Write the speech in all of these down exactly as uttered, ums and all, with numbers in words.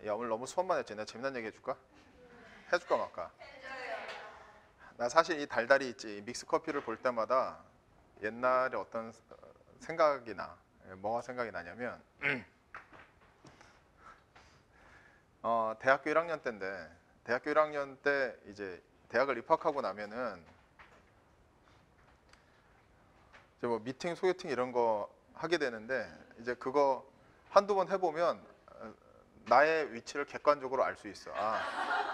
야, 오늘 너무 수업만 했지. 내가 재미난 얘기 해줄까? 해줄까 말까? 나 사실 이 달달이 있지, 믹스 커피를 볼 때마다 옛날에 어떤 생각이 나. 뭐가 생각이 나냐면 어, 대학교 일 학년 때인데, 대학교 일 학년 때 이제 대학을 입학하고 나면은 이제 뭐 미팅, 소개팅 이런 거 하게 되는데, 이제 그거 한두 번 해보면 나의 위치를 객관적으로 알 수 있어. 아,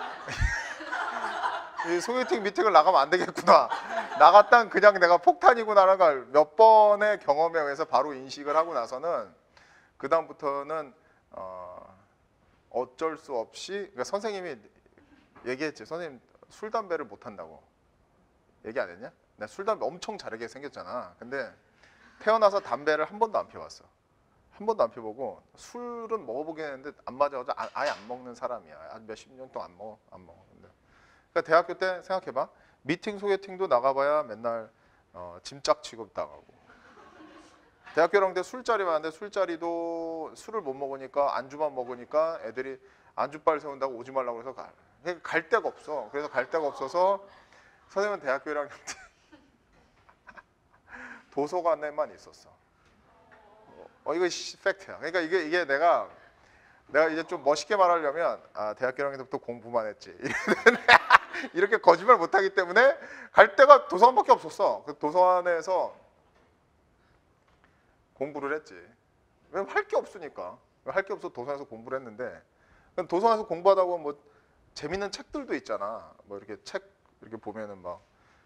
이 소개팅 미팅을 나가면 안 되겠구나. 나갔단 그냥 내가 폭탄이구나라는 걸 몇 번의 경험에 의해서 바로 인식을 하고 나서는 그 다음부터는 어, 어쩔 수 없이, 그러니까 선생님이 얘기했지. 선생님 술 담배를 못 한다고 얘기 안 했냐? 내가 술 담배 엄청 잘하게 생겼잖아. 근데 태어나서 담배를 한 번도 안 피워봤어. 한 번도 안 피워보고 술은 먹어보긴 했는데 안 맞아가지고 아예 안 먹는 사람이야. 몇십 년 동안 안 먹어, 안 먹어. 근데 그러니까 대학교 때 생각해봐. 미팅 소개팅도 나가봐야 맨날 어, 짐짝 취급당하고. 대학교 일 학년 때 술자리 많은데 술자리도 술을 못 먹으니까 안주만 먹으니까 애들이 안주빨 세운다고 오지 말라고 해서 가. 갈 데가 없어. 그래서 갈 데가 없어서 선생님은 대학교 일 학년 때 도서관에만 있었어. 어, 이거 팩트야. 그러니까 이게 이게 내가 내가 이제 좀 멋있게 말하려면 아, 대학교 일 학년 때부터 공부만 했지. 이렇게 거짓말 못하기 때문에 갈 데가 도서관밖에 없었어. 그 도서관에서 공부를 했지. 왜냐면 할 게 없으니까. 할 게 없어서 도서관에서 공부를 했는데, 도서관에서 공부하다 보면 뭐 재밌는 책들도 있잖아. 뭐 이렇게 책 이렇게 보면은 막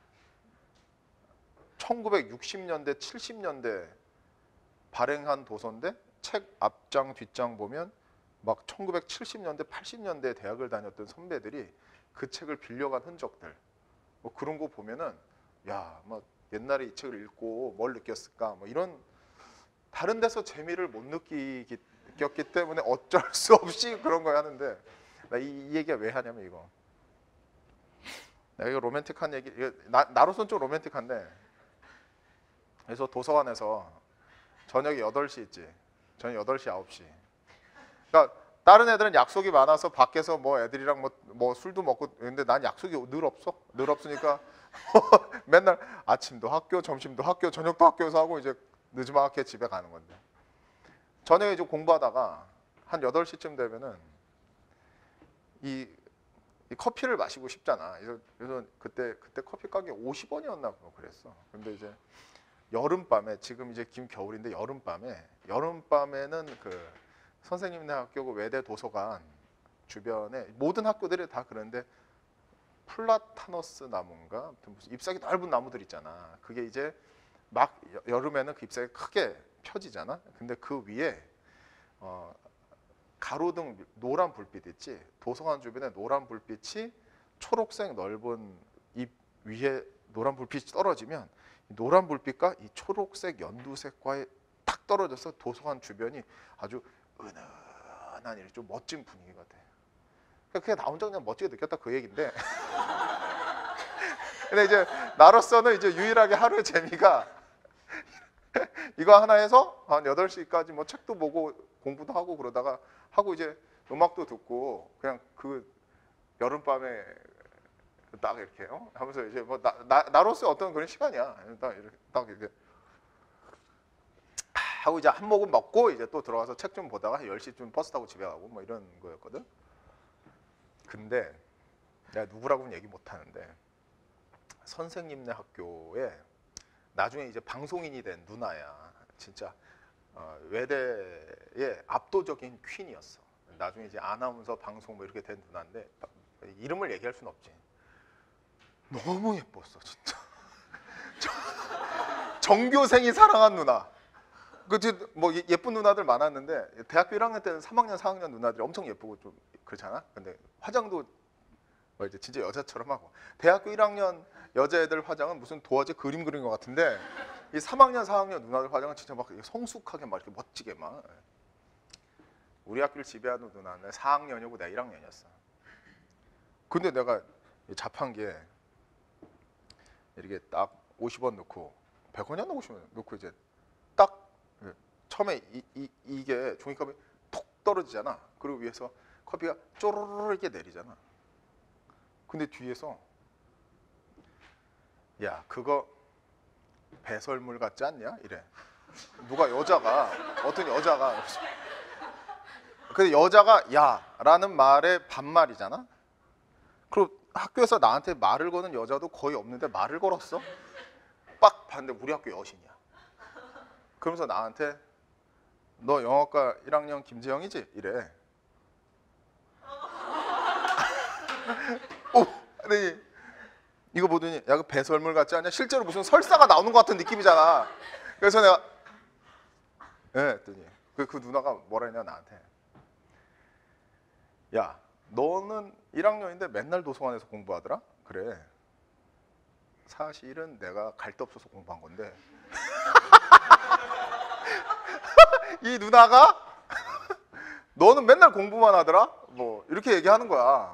천구백육십 년대, 칠십 년대 발행한 도서인데 책 앞장 뒷장 보면 막 천구백칠십 년대, 팔십 년대 대학을 다녔던 선배들이 그 책을 빌려간 흔적들, 뭐 그런 거 보면은 야, 뭐 옛날에 이 책을 읽고 뭘 느꼈을까, 뭐 이런 다른 데서 재미를 못 느끼기 느꼈기 때문에 어쩔 수 없이 그런 거 하는데, 나 이 이 얘기가 왜 하냐면 이거. 내가 이거 로맨틱한 얘기, 이거 나, 나로서는 좀 로맨틱한데, 그래서 도서관에서 저녁 여덟 시 있지. 저녁 여덟 시, 아홉 시. 그러니까 다른 애들은 약속이 많아서 밖에서 뭐 애들이랑 뭐, 뭐 술도 먹고, 근데 난 약속이 늘 없어. 늘 없으니까 맨날 아침도 학교, 점심도 학교, 저녁도 학교에서 하고 이제 늦지막하게 집에 가는 건데, 저녁에 이제 공부하다가 한 여덟 시쯤 되면은 이, 이 커피를 마시고 싶잖아. 그래서, 그래서 그때 그때 커피 가격이 오십 원이었나 뭐 그랬어. 근데 이제 여름밤에, 지금 이제 긴 겨울인데 여름밤에 여름밤에는 그 선생님네 학교고 외대 도서관 주변에 모든 학교들이 다 그런데 플라타너스 나무인가 무슨 잎사귀 넓은 나무들 있잖아. 그게 이제 막 여름에는 그 잎사귀 크게 펴지잖아. 근데 그 위에 어, 가로등 노란 불빛 있지. 도서관 주변에 노란 불빛이 초록색 넓은 잎 위에 노란 불빛이 떨어지면 이 노란 불빛과 이 초록색 연두색과의 딱 떨어져서 도서관 주변이 아주 은은한 이렇게 좀 멋진 분위기 같아. 그냥 나 혼자 그냥 멋지게 느꼈다 그 얘기인데. 근데 이제 나로서는 이제 유일하게 하루의 재미가 이거 하나 해서 한 여덟 시까지 뭐 책도 보고 공부도 하고 그러다가 하고 이제 음악도 듣고 그냥 그 여름밤에 딱 이렇게 어? 하면서 이제 뭐 나, 나, 나로서 어떤 그런 시간이야. 딱 이렇게 딱 이렇게 하고 이제 한 모금 먹고 이제 또 들어가서 책 좀 보다가 열 시쯤 버스 타고 집에 가고 뭐 이런 거였거든. 근데 내가 누구라고는 얘기 못 하는데 선생님네 학교에 나중에 이제 방송인이 된 누나야. 진짜 어, 외대의 압도적인 퀸이었어. 나중에 이제 아나운서 방송 뭐 이렇게 된 누나인데 이름을 얘기할 수는 없지. 너무 예뻤어 진짜. 전교생이 사랑한 누나. 그뭐 예쁜 누나들 많았는데 대학교 일 학년 때는 삼 학년, 사 학년 누나들이 엄청 예쁘고 좀 그렇잖아. 근데 화장도 뭐 이제 진짜 여자처럼 하고, 대학교 일 학년 여자애들 화장은 무슨 도화지 그림 그린 것 같은데 이 삼 학년, 사 학년 누나들 화장은 진짜 막 성숙하게 막 이렇게 멋지게 막. 우리 학교를 지배하는 누나는 사 학년이고 내가 일 학년이었어. 근데 내가 자판기에 이렇게 딱 오십 원 넣고 백 원이었나 오십 원 넣고 이제 딱 처음에 이, 이, 이게 종이컵이 톡 떨어지잖아. 그리고 위에서 커피가 쪼르르 이렇게 내리잖아. 근데 뒤에서 야 그거 배설물 같지 않냐? 이래. 누가 여자가 어떤 여자가 근데 여자가 야 라는 말의 반말이잖아. 그리고 학교에서 나한테 말을 거는 여자도 거의 없는데 말을 걸었어. 빡 봤는데 우리 학교 여신이야. 그러면서 나한테 너 영어과 일 학년 김지영이지? 이래. 오, 근데 이거 보더니 야 그 배설물 같지 않냐? 실제로 무슨 설사가 나오는 것 같은 느낌이잖아. 그래서 내가 예 네, 했더니 그, 그 누나가 뭐라 했냐 나한테. 야 너는 일 학년인데 맨날 도서관에서 공부하더라? 그래. 사실은 내가 갈 데 없어서 공부한 건데 이 누나가 너는 맨날 공부만 하더라? 뭐 이렇게 얘기하는 거야.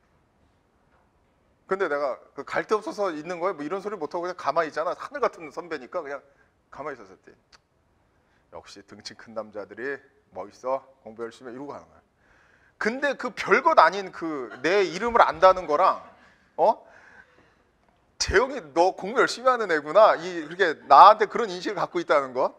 근데 내가 그 갈 데 없어서 있는 거야? 뭐 이런 소리 못하고 그냥 가만히 있잖아. 하늘 같은 선배니까 그냥 가만히 있었을 때 역시 등치 큰 남자들이 멋있어. 공부 열심히 해. 이러고 가는 거야. 근데 그 별것 아닌 그 내 이름을 안다는 거랑 어? 재영이 너 공부 열심히 하는 애구나. 이 그렇게 나한테 그런 인식을 갖고 있다는 거.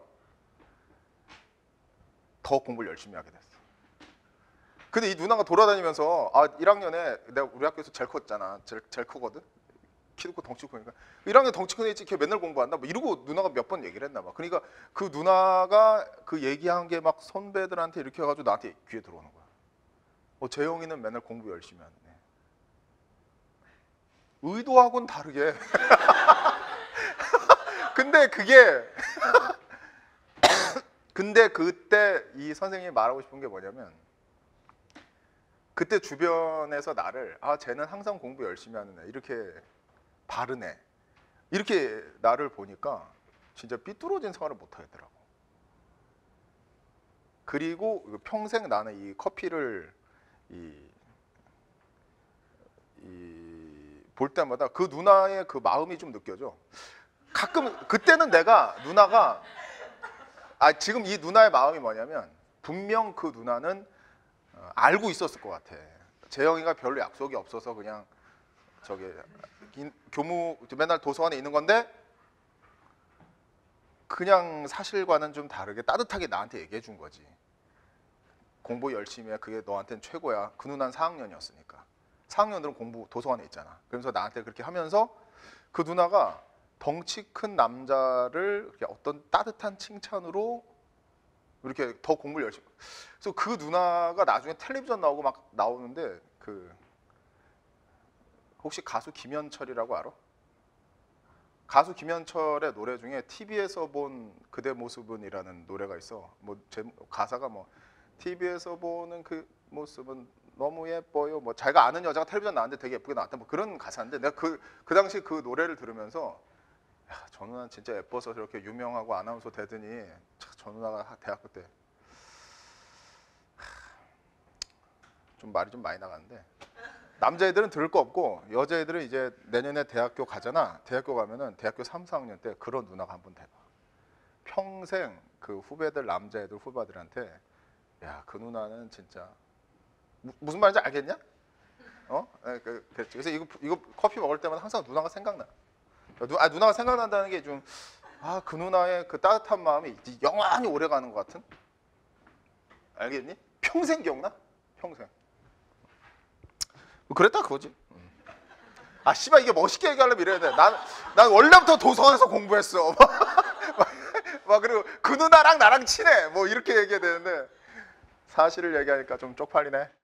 더 공부를 열심히 하게 됐어. 근데 이 누나가 돌아다니면서 아 일 학년에 내가 우리 학교에서 제일 컸잖아. 제일, 제일 크거든. 키도 크고 덩치 크니까 일 학년 덩치 큰 애지 걔 맨날 공부한다. 뭐 이러고 누나가 몇 번 얘기를 했나 봐. 그러니까 그 누나가 그 얘기한 게 막 선배들한테 이렇게 해가지고 나한테 귀에 들어오는 거야. 어, 재영이는 맨날 공부 열심히 하네. 의도하고는 다르게. 근데 그게 근데 그때 이 선생님이 말하고 싶은 게 뭐냐면 그때 주변에서 나를 아 쟤는 항상 공부 열심히 하는 애 이렇게 바른 애 이렇게 나를 보니까 진짜 삐뚤어진 생활을 못 하겠더라고. 그리고 평생 나는 이 커피를 이, 이, 볼 때마다 그 누나의 그 마음이 좀 느껴져. 가끔 그때는 내가 누나가 아 지금 이 누나의 마음이 뭐냐면 분명 그 누나는 어, 알고 있었을 것 같아. 재영이가 별로 약속이 없어서 그냥 저기 교무 맨날 도서관에 있는 건데 그냥 사실과는 좀 다르게 따뜻하게 나한테 얘기해 준 거지. 공부 열심히 해. 그게 너한테는 최고야. 그 누나는 사 학년이었으니까. 사 학년들은 공부 도서관에 있잖아. 그래서 나한테 그렇게 하면서 그 누나가 덩치 큰 남자를 어떤 따뜻한 칭찬으로 이렇게 더 공부를 열심히. 그래서 그 누나가 나중에 텔레비전 나오고 막 나오는데 그 혹시 가수 김현철이라고 알아? 가수 김현철의 노래 중에 티비에서 본 그대 모습은이라는 노래가 있어. 뭐 제, 가사가 뭐 티비에서 보는 그 모습은 너무 예뻐요. 뭐 자기가 아는 여자가 텔레비전 나왔는데 되게 예쁘게 나왔다. 뭐 그런 가사인데 내가 그, 그 당시 그 노래를 들으면서 야, 저 누나 진짜 예뻐서 저렇게 유명하고 아나운서 되더니 저 누나가 대학교 때 좀 말이 좀 많이 나가는데 남자애들은 들을 거 없고 여자애들은 이제 내년에 대학교 가잖아. 대학교 가면은 대학교 삼, 사 학년 때 그런 누나가 한번 돼봐. 평생 그 후배들 남자애들 후배들한테 야, 그 누나는 진짜 무, 무슨 말인지 알겠냐? 어? 네, 그, 그랬지. 그래서 이거 이거 커피 먹을 때마다 항상 누나가 생각나. 누, 아, 누나가 생각난다는 게 좀 아, 그 누나의 그 따뜻한 마음이 영원히 오래 가는 것 같은. 알겠니? 평생 기억나? 평생. 그랬다 그거지. 아 씨발 이게 멋있게 얘기하려면 이래야 돼. 난, 난 원래부터 도서관에서 공부했어. 막 그리고 그 누나랑 나랑 친해. 뭐 이렇게 얘기해야 되는데 사실을 얘기하니까 좀 쪽팔리네.